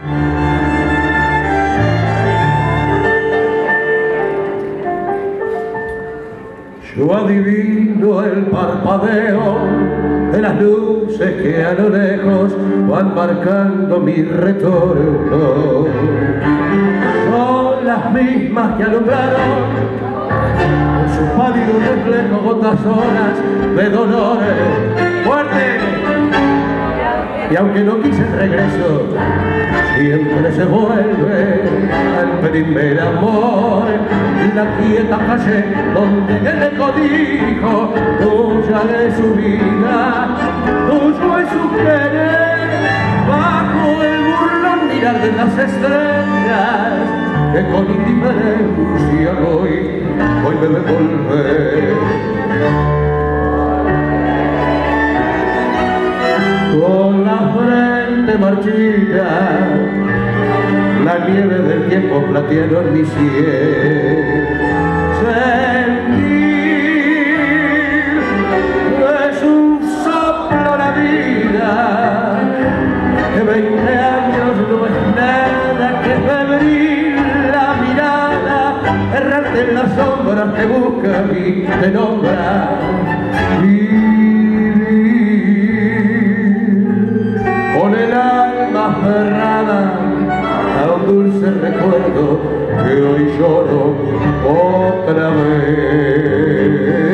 Yo adivino el parpadeo de las luces que a lo lejos van marcando mi retorno. Son las mismas que alumbraron con su pálido reflejo gotas horas de dolores fuertes. Y aunque no quise el regreso, siempre se vuelve al primer amor. La quieta calle donde el eco dijo tuya es su vida, tuyo es su querer. Bajo el burlón mirar de las estrellas que con indiferencia hoy me ve volver. Con la frente marchita, la nieve del tiempo platearon mi cielo. Sentir es un soplo la vida, que 20 años no es nada, que febril la mirada, errarte en las sombras que busca y te nombra. Con el alma aferrada a un dulce recuerdo que hoy lloro otra vez.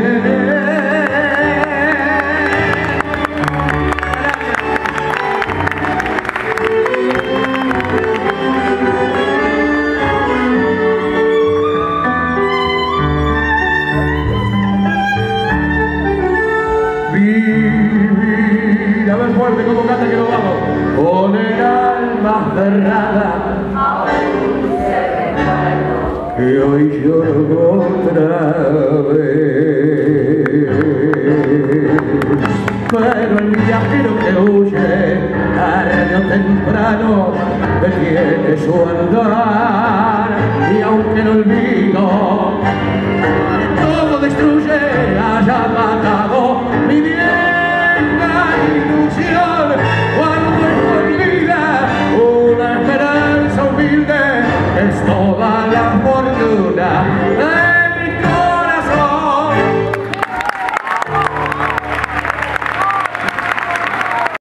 Vivir, a ver fuerte como canta que nos vamos. Con el alma cerrada que hoy lloro otra vez. Pero el viajero que huye tarde o temprano detiene su andar, y aunque el olvido